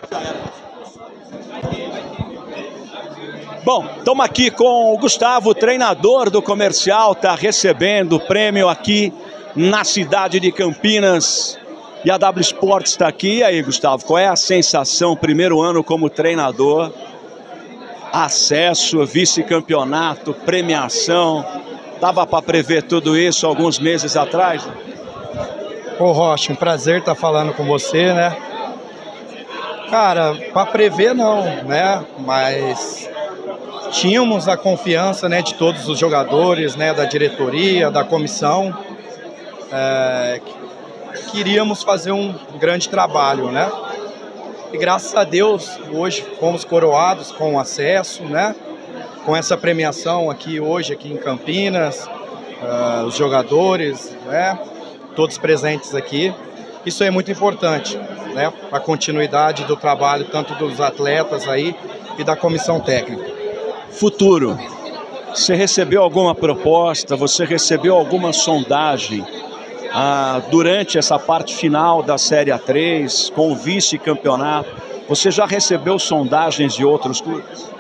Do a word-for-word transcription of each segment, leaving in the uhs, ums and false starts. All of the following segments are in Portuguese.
Bom, estamos aqui com o Gustavo, treinador do Comercial, está recebendo o prêmio aqui na cidade de Campinas. E a W Sports está aqui. E aí, Gustavo, qual é a sensação? Primeiro ano como treinador, acesso, vice-campeonato, premiação. Dava para prever tudo isso alguns meses atrás? Ô Rocha, um prazer estar falando com você, né? Cara, para prever não, né? Mas tínhamos a confiança, né, de todos os jogadores, né, da diretoria, da comissão. É, queríamos fazer um grande trabalho, né? E graças a Deus, hoje fomos coroados com o acesso, né? Com essa premiação aqui hoje, aqui em Campinas, uh, os jogadores, né? Todos presentes aqui. Isso é muito importante, né? Para a continuidade do trabalho, tanto dos atletas aí e da comissão técnica. Futuro. Você recebeu alguma proposta? Você recebeu alguma sondagem ah, durante essa parte final da Série A três, com o vice-campeonato? Você já recebeu sondagens de outros clubes?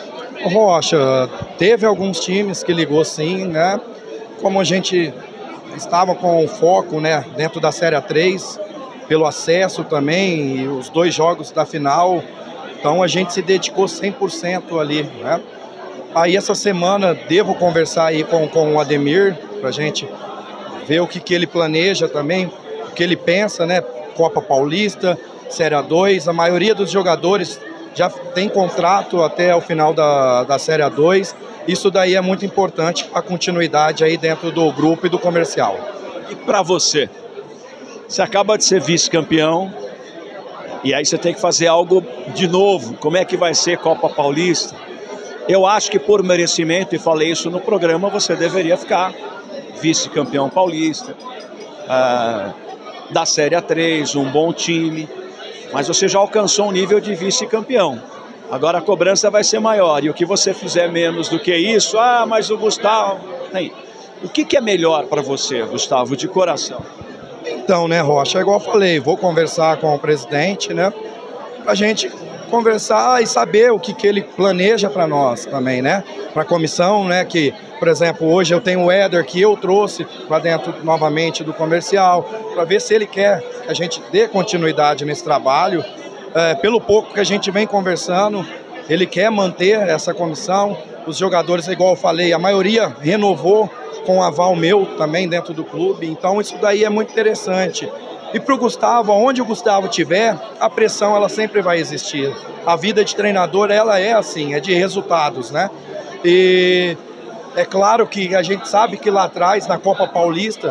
Rocha, teve alguns times que ligou sim, né? Como a gente estava com o foco, né, dentro da Série A três, pelo acesso também, e os dois jogos da final, então a gente se dedicou cem por cento ali, né? Aí essa semana devo conversar aí com, com o Ademir, pra gente ver o que, que ele planeja também, o que ele pensa, né? Copa Paulista, Série A dois, a maioria dos jogadores já tem contrato até o final da, da Série A dois. Isso daí é muito importante para a continuidade aí dentro do grupo e do comercial. E para você? Você acaba de ser vice-campeão e aí você tem que fazer algo de novo. Como é que vai ser Copa Paulista? Eu acho que por merecimento, e falei isso no programa, você deveria ficar vice-campeão paulista, ah, da Série A três, um bom time. Mas você já alcançou um nível de vice-campeão. Agora a cobrança vai ser maior. E o que você fizer menos do que isso, ah, mas o Gustavo... Aí, o que, que é melhor para você, Gustavo, de coração? Então, né, Rocha, é igual eu falei, vou conversar com o presidente, né, pra gente conversar e saber o que, que ele planeja para nós também, né, para a comissão, né, que, por exemplo, hoje eu tenho o Éder que eu trouxe para dentro novamente do comercial, para ver se ele quer que a gente dê continuidade nesse trabalho. É, pelo pouco que a gente vem conversando, ele quer manter essa comissão. Os jogadores, igual eu falei, a maioria renovou com aval meu também dentro do clube, então isso daí é muito interessante. E para o Gustavo, onde o Gustavo estiver, a pressão ela sempre vai existir. A vida de treinador, ela é assim, é de resultados, né? E é claro que a gente sabe que lá atrás, na Copa Paulista,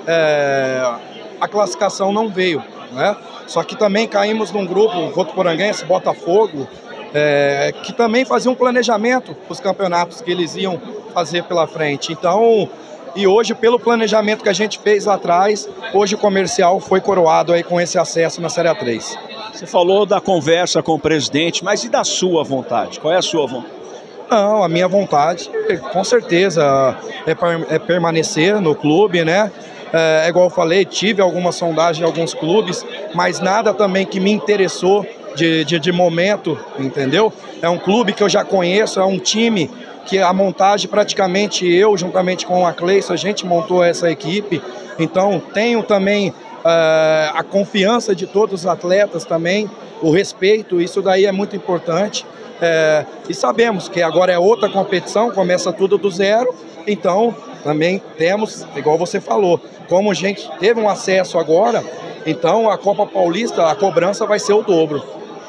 é, a classificação não veio, né? Só que também caímos num grupo, Votuporanguense, Botafogo, é, que também fazia um planejamento para os campeonatos que eles iam fazer pela frente. Então, e hoje, pelo planejamento que a gente fez lá atrás, hoje o comercial foi coroado aí com esse acesso na Série A três. Você falou da conversa com o presidente, mas e da sua vontade? Qual é a sua vontade? Não, a minha vontade, com certeza, é, é permanecer no clube, né? É, igual eu falei, tive alguma sondagem em alguns clubes, mas nada também que me interessou de, de, de momento, entendeu? É um clube que eu já conheço, é um time que a montagem praticamente eu, juntamente com a Cleison, a gente montou essa equipe, então tenho também uh, a confiança de todos os atletas também, o respeito, isso daí é muito importante. É, e sabemos que agora é outra competição, começa tudo do zero, então também temos, igual você falou, como a gente teve um acesso agora, então a Copa Paulista, a cobrança vai ser o dobro.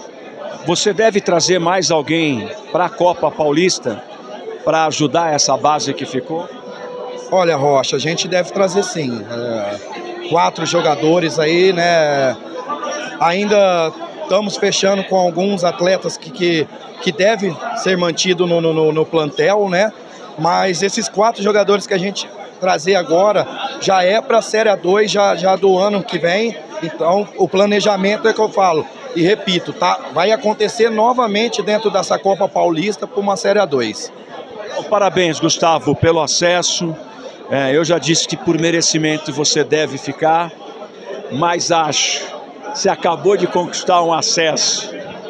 Você deve trazer mais alguém para a Copa Paulista para ajudar essa base que ficou? Olha, Rocha, a gente deve trazer sim, é, quatro jogadores aí, né, ainda estamos fechando com alguns atletas que, que, que devem ser mantidos no, no, no plantel, né? Mas esses quatro jogadores que a gente trazer agora já é para a Série A dois já, já do ano que vem. Então o planejamento é que eu falo, e repito, tá? Vai acontecer novamente dentro dessa Copa Paulista por uma Série A dois. Parabéns, Gustavo, pelo acesso. É, eu já disse que por merecimento você deve ficar, mas acho que você acabou de conquistar um acesso.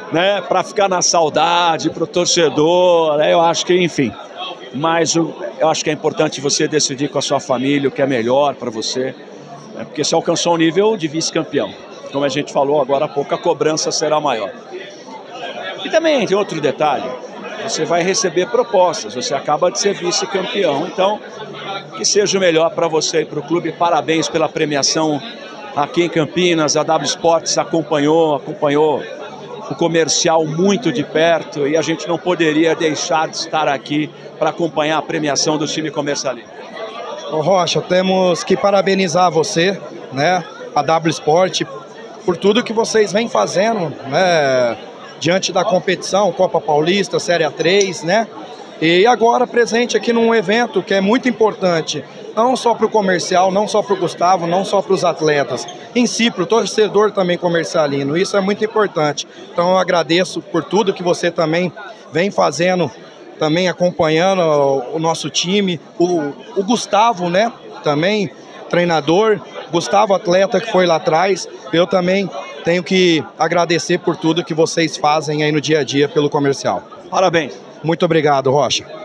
né, para ficar na saudade, para o torcedor, né, eu acho que, enfim. Mas eu, eu acho que é importante você decidir com a sua família o que é melhor para você, né, porque você alcançou um nível de vice-campeão. Como a gente falou agora há pouco, a cobrança será maior. E também tem outro detalhe, você vai receber propostas, você acaba de ser vice-campeão, então que seja o melhor para você e para o clube. Parabéns pela premiação aqui em Campinas, a W Sports acompanhou, acompanhou o comercial muito de perto e a gente não poderia deixar de estar aqui para acompanhar a premiação do time comercialista. Ô Rocha, temos que parabenizar você, né, a W Sport, por tudo que vocês vêm fazendo, né, diante da competição, Copa Paulista, Série A três, né, e agora presente aqui num evento que é muito importante, não só para o comercial, não só para o Gustavo, não só para os atletas, em si, para o torcedor também comercialino, isso é muito importante. Então eu agradeço por tudo que você também vem fazendo, também acompanhando o, o nosso time, o, o Gustavo, né, também treinador, Gustavo atleta que foi lá atrás, eu também tenho que agradecer por tudo que vocês fazem aí no dia a dia pelo comercial. Parabéns. Muito obrigado, Rocha.